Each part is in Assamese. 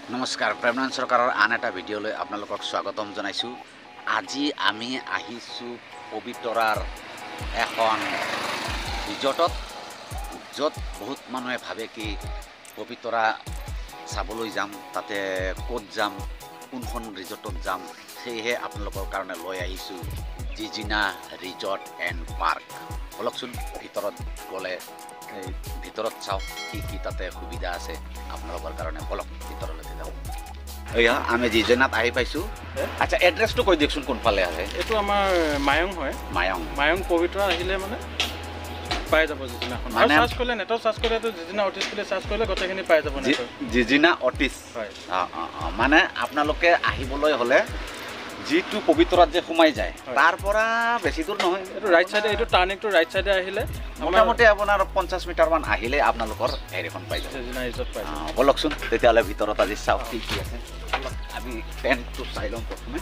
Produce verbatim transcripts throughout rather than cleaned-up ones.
নমস্কাৰ প্ৰেমনাৰায়ণ চৰকাৰৰ আন এটা ভিডিঅ'লৈ আপোনালোকক স্বাগতম জনাইছোঁ। আজি আমি আহিছোঁ পবিতৰাৰ এখন ৰিজৰ্টত, য'ত বহুত মানুহে ভাবে কি পবিতৰা চাবলৈ যাম, তাতে ক'ত যাম, কোনখন ৰিজৰ্টত যাম, সেয়েহে আপোনালোকৰ কাৰণে লৈ আহিছোঁ জিজিনা ৰিজৰ্ট এণ্ড পাৰ্ক। বলকচোন ভিতৰত গ'লে এই ভিতৰত চাওক কি কি তাতে সুবিধা আছে আপোনালোকৰ কাৰণে। বলক ভিতৰলৈকে যাওঁ। এয়া আমি জিজিনাত আহি পাইছোঁ। আচ্ছা, এড্ৰেছটো কৈ দিয়কচোন কোনফালে আছে? এইটো আমাৰ মায়ং হয়। মায়ং মায়ং পবিতৰা আহিলে মানে পাই যাব জিজিনাখন। মানে চাৰ্চ কৰিলে নেটত চাৰ্চ কৰিলেতো জিজিনা অটিছ বুলি চাৰ্চ কৰিলে গোটেইখিনি পাই যাব নেটত। জিজিনা অটিছ হয়। অঁ অঁ অঁ মানে আপোনালোকে আহিবলৈ হ'লে যিটো পবিতৰাত যে সোমাই যায় তাৰ পৰা বেছি দূৰ নহয়, এইটো ৰাইট চাইডে, এইটো টাৰ্ণিংটো ৰাইট চাইডে আহিলে মোটামুটি আপোনাৰ পঞ্চাছ মিটাৰমান আহিলে আপোনালোকৰ হেৰিখন পাই যাব, জিজিনা ৰিজৰ্ট পাই যাব। বলকচোন তেতিয়াহ'লে ভিতৰত আজি চাওক কি কি আছে। আমি টেণ্টটো চাই লওঁ প্ৰথমে।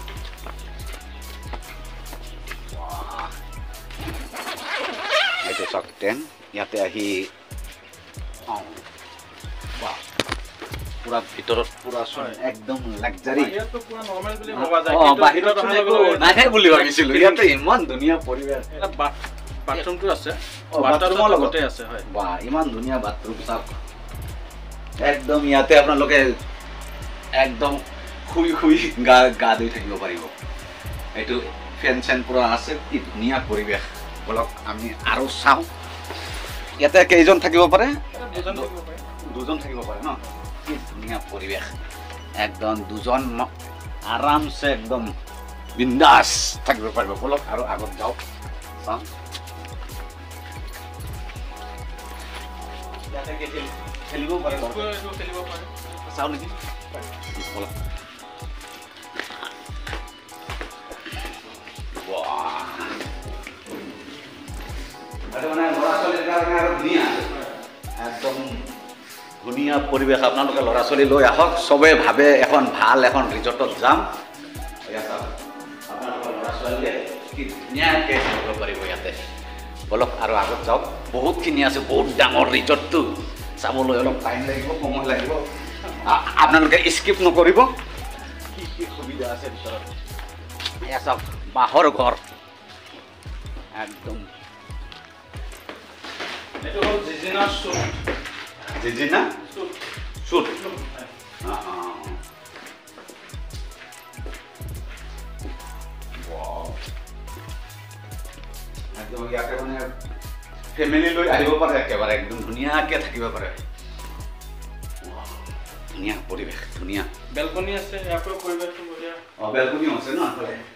এইটো চাওক টেণ্ট, ইয়াতে আহি অঁ পুৰা ভিতৰত পুৰা একদম লাক্সাৰী। বাহিৰত নাহে বুলি ভাবিছিলোঁ, ইয়াতে ইমান ধুনীয়া পৰিৱেশ। বাথৰুমটো আছে, বাথৰুমৰ লগতে আছে। হয়, বা ইমান ধুনীয়া বাথৰুম চাওক। একদম ইয়াতে আপোনালোকে একদম শুই শুই গা গা ধুই থাকিব পাৰিব। এইটো ফেন চেন পুৰা আছে, কি ধুনীয়া পৰিৱেশ। বলক আমি আৰু চাওঁ ইয়াতে কেইজন থাকিব পাৰে? দুজন থাকিব পাৰে ন? কি ধুনীয়া পৰিৱেশ, একদম দুজন আৰামছে একদম বিন্দাছ থাকিব পাৰিব। বলক আৰু আগত যাওক, চাওঁ ইয়াতে খেলিব পাৰে, চাওঁ নেকি? বলক। মানে ল'ৰা ছোৱালীৰ কাৰণে আৰু ধুনীয়া, একদম ধুনীয়া পৰিৱেশ। আপোনালোকে ল'ৰা ছোৱালী লৈ আহক, চবেই ভাবে এখন ভাল এখন ৰিজৰ্টত যাম, আপোনালোকৰ ল'ৰা ছোৱালীয়ে কি ধুনীয়াকৈ থাকিব পাৰিব ইয়াতে। বলক আৰু আগত যাওক। বহুতখিনি আছে, বহুত ডাঙৰ ৰিজৰ্টটো, চাবলৈ অলপ টাইম লাগিব, সময় লাগিব। আপোনালোকে স্কিপ নকৰিব। কি কি সুবিধা আছে ভিতৰত এয়া চাওক। বাঁহৰ ঘৰ একদম। এইটো হ'ল জিজিনা চুট। জিজিনা চুট চুট একদম ইয়াতে মানে ফেমিলি লৈ আহিব পাৰে, একেবাৰে একদম ধুনীয়াকৈ থাকিব পাৰে। ধুনীয়া পৰিৱেশ, ধুনীয়া। বেলকনি আছে, ইয়াৰ পৰা পৰিৱেশটো বঢ়িয়া। অঁ, বেলকনিও আছে ন?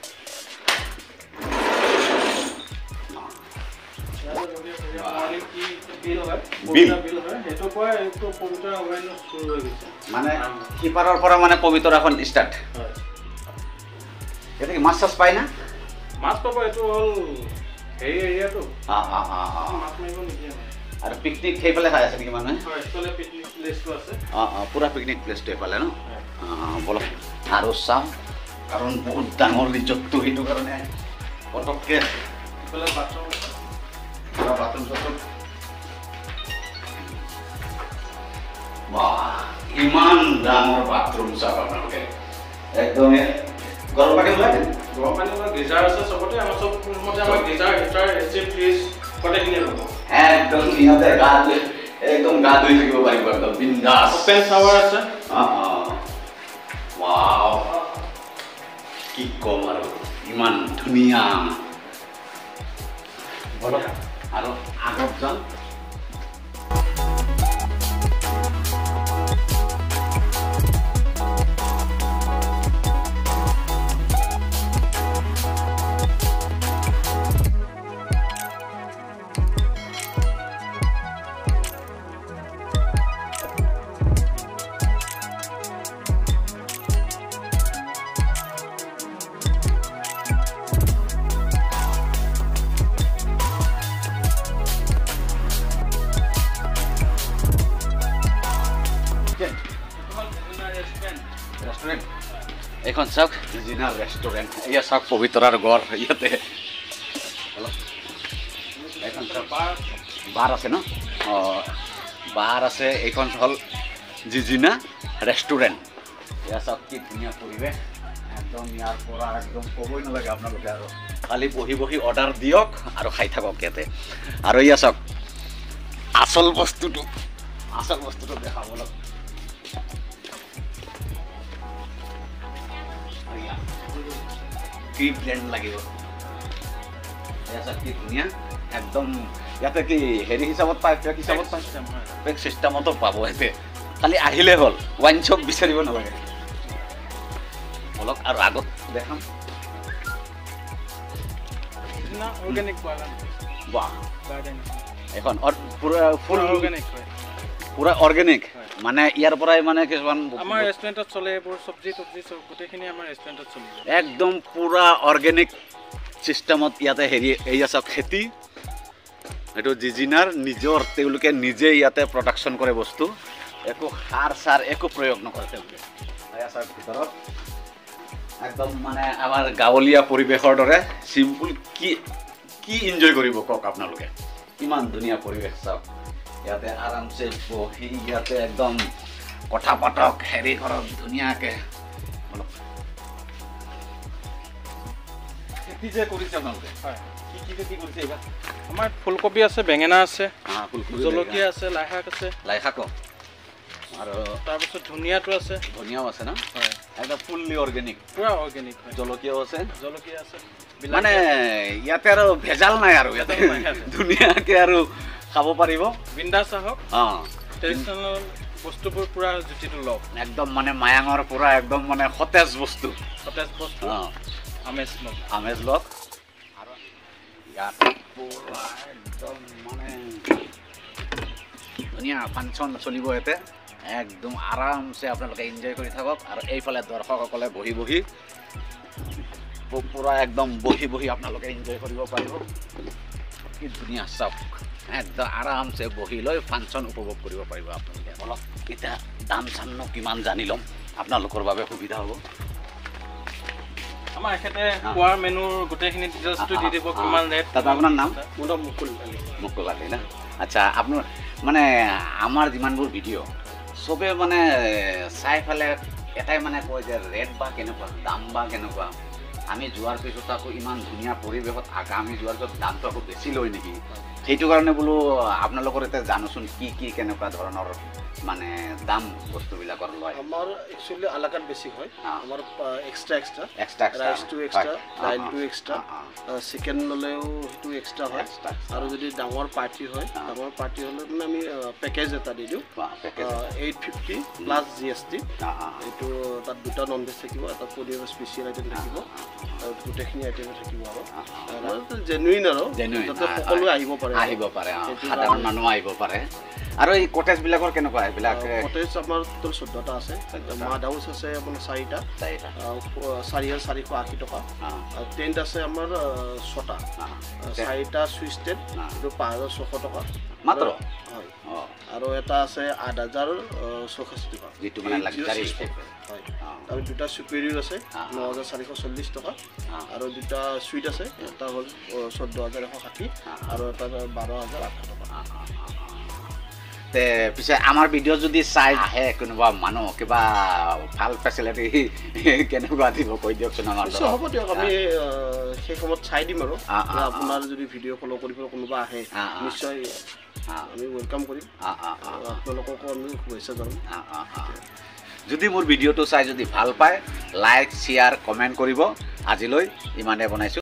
মানে সিপাৰৰ পৰা মানে পবিতৰাখন ষ্টাৰ্ট। ইয়াতে মাছ চাছ পায় না? মাছ পাব। এইটো হ'ল হেৰি এৰিয়াটো। অঁ অঁ অঁ অঁ মাছ মাৰিব নিদিয়ে আৰু পিকনিক সেইফালে খাই আছে নেকি মানুহে? পিকনিক প্লেচটো আছে। অঁ অঁ পুৰা পিকনিক প্লেচটো এইফালে ন? অঁ বলক আৰু চাওঁ, কাৰণ বহুত ডাঙৰ ৰিজৰ্টটো, সেইটো কাৰণে পটককৈ ইফালে বাথৰুম পুৰা বাথৰুম চাথৰুম। বাহ, ইমান ডাঙৰ বাথৰুম চাওক আপোনালোকে। একদম গৰম পানী ওলাই, গৰম পানী গিজাৰ আছে চবতে। আমাৰ চব ৰুমতে আমাৰ গিজাৰ, হিটাৰ, এচি, ফ্ৰিজ গোটেইখিনি পাব। একদম সিহঁতে গা ধুই একদম গা ধুই থাকিব পাৰিব, একদম বিন্দাছ। অপেন শ্বাৱাৰ আছে। অঁ অঁ ৱাও, কি ক'ম আৰু, ইমান ধুনীয়া। বলক আৰু আগত যাম। ৰেষ্টুৰেণ্ট এইখন চাওক, জিজিনা ৰেষ্টুৰেণ্ট। এয়া চাওক পবিতৰাৰ গড় ইয়াতে। এইখন চাওক, বাৰ আছে ন? অঁ, বাৰ আছে। এইখন হ'ল জিজিনা ৰেষ্টুৰেণ্ট। এয়া চাওক কি ধুনীয়া পৰিৱেশ একদম ইয়াৰ পৰা একদম ক'বই নালাগে আপোনালোকে আৰু খালি বহি বহি অৰ্ডাৰ দিয়ক আৰু খাই থাকক ইয়াতে আৰু এয়া চাওক আচল বস্তুটো আচল বস্তুটো দেখাব লগ কি ব্লেন্ড লাগিব এয়া চাওক কি ধুনীয়া একদম ইয়াতে কি হেৰি হিচাপত পায় পেক হিচাপত পায় পেক চিষ্টেমতো পাব ইয়াতে খালি আহিলে হ'ল ৱাইন শ্বপ বিচাৰিব নালাগে বলক আৰু আগত দেখাম অৰ্গেনিক বাগান বাহ গাৰ্ডেন এখন পুৰা ফুল অৰ্গেনিক হয় পুৰা অৰ্গেনিক মানে ইয়াৰ পৰাই মানে কিছুমান আমাৰ ৰেষ্টুৰেণ্টত চলে এইবোৰ চব্জি তব্জি চব গোটেইখিনি আমাৰ ৰেষ্টুৰেণ্টত চলে একদম পুৰা অৰ্গেনিক চিষ্টেমত ইয়াতে হেৰি এয়া চাওক খেতি এইটো জিজিনাৰ নিজৰ তেওঁলোকে নিজে ইয়াতে প্ৰডাকশ্যন কৰে বস্তু একো সাৰ চাৰ একো প্ৰয়োগ নকৰে তেওঁলোকে এয়া চাওক ভিতৰত একদম মানে আমাৰ গাঁৱলীয়া পৰিৱেশৰ দৰে চিম্পুল কি কি এনজয় কৰিব কওক আপোনালোকে ইমান ধুনীয়া পৰিৱেশ চাওক ইয়াতে আৰামছে বহি ইয়াতে একদম কথা পাতক হেৰি কৰক ধুনীয়াকৈ খেতি যে কৰিছে আপোনালোকে হয় কি কি খেতি কৰিছে এইবাৰ আমাৰ ফুলকবি আছে বেঙেনা আছে অঁ ফুলকবি জলকীয়া আছে লাই শাক আছে লাই শাক আৰু তাৰপিছত ধনিয়াটো আছে ধনিয়াও আছে ন হয় একদম ফুল্লি অৰ্গেনিক পূৰা অৰ্গেনিক হয় জলকীয়াও আছে জলকীয়া আছে মানে ইয়াতে আৰু ভেজাল নাই আৰু ইয়াতে ধুনীয়াকৈ আৰু খাব পাৰিব বিন্দাছ আহক অঁ ট্ৰেডিশ্যনেল বস্তুবোৰ পূৰা জুতিটো লওক একদম মানে মায়াঙৰ পৰা একদম মানে সতেজ বস্তু সতেজ বস্তু অঁ আমেজ লওক আমেজ লওক আৰু ইয়াত পুৰা একদম মানে ধুনীয়া ফাংচন চলিব ইয়াতে একদম আৰামছে আপোনালোকে এনজয় কৰি থাকক আৰু এইফালে দৰ্শকসকলে বহি বহি পুৰা একদম বহি বহি আপোনালোকে এনজয় কৰিব পাৰিব কি ধুনীয়া চাওক একদম আৰামছে বহি লৈ ফাংচন উপভোগ কৰিব পাৰিব আপোনালোকে অলপ এতিয়া দাম চামনো কিমান জানি ল'ম আপোনালোকৰ বাবে সুবিধা হ'ব আমাৰ এখেতে খোৱাৰ মেনুৰ গোটেইখিনি ডিটেইলছটো দি দিব কিমান ৰেট দাদা আপোনাৰ নাম মোৰ নাম মুকুল আলী মুকুল আলী না আচ্ছা আপোনাৰ মানে আমাৰ যিমানবোৰ ভিডিঅ' চবে মানে চাই পেলাই এটাই মানে কয় যে ৰেট বা কেনেকুৱা দাম বা কেনেকুৱা আমি যোৱাৰ পিছত আকৌ ইমান ধুনীয়া পৰিৱেশত আকা আমি যোৱাৰ পিছত দামটো আকৌ বেছি লয় নেকি সেইটো কাৰণে বোলো আপোনালোকৰ এতিয়া জানোচোন কি কি কেনেকুৱা ধৰণৰ মানে দাম বস্তুবিলাকৰ লয় আমাৰ একচুৱেলি আলাকাত বেছি হয় আমাৰ এক্সট্ৰা এক্সট্ৰা এক্সট্ৰা ৰাইচটো এক্সট্ৰা দাইলটো এক্সট্ৰা চিকেন ল'লেও সেইটো এক্সট্ৰা হয় আৰু যদি ডাঙৰ পাৰ্টি হয় ডাঙৰ পাৰ্টি হ'লে মানে আমি পেকেজ এটা দি দিওঁ eight fifty plus G S T এইটো তাত দুটা নন ভেজ থাকিব এটা পনীৰৰ স্পেচিয়েল আইটেম থাকিব আৰু গোটেইখিনি আইটেমে থাকিব আৰু জেনুইন আৰু যাতে সকলোৱে আহিব পাৰে আহিব পাৰে সাধাৰণ মানুহ আহিব পাৰে আৰু এই কটেজবিলাকৰ কেনেকুৱা এইবিলাক কটেজ আমাৰ টোটেল চৈধ্যটা আছে মাড হাউচ আছে আপোনাৰ চাৰিটা চাৰিটা চাৰি হাজাৰ চাৰিশ আশী টকা টেণ্ট আছে আমাৰ ছটা চাৰিটা চুইচ টেণ্ট এইটো পাঁচ হাজাৰ ছশ টকা মাত্ৰ হয় আৰু এটা আছে আঠ হাজাৰ চৌষষ্ঠি টকা যিটো মানে লাক্সাৰী হয় আৰু দুটা চুপেৰিয়ৰ আছে ন হাজাৰ চাৰিশ চল্লিছ টকা আৰু দুটা চুইট আছে এটা হ'ল চৈধ্য হাজাৰ এশ ষাঠি আৰু এটা বাৰ হাজাৰ আঠশ টকা তে পিছে আমাৰ ভিডিঅ' যদি চাই আহে কোনোবা মানুহ কিবা ভাল ফেচিলিটি কেনেকুৱা দিব কৈ দিয়কচোন আমাৰ হ'ব দিয়ক আমি সেই সময়ত চাই দিম আৰু আপোনাৰ যদি ভিডিঅ' ফ'ল' কৰিব কোনোবা আহে নিশ্চয় আমি ৱেলকাম কৰিম আপোনালোককো আমি শুভেচ্ছা জনাম যদি মোৰ ভিডিঅ'টো চাই যদি ভাল পায় লাইক শ্বেয়াৰ কমেণ্ট কৰিব আজিলৈ ইমানে বনাইছোঁ।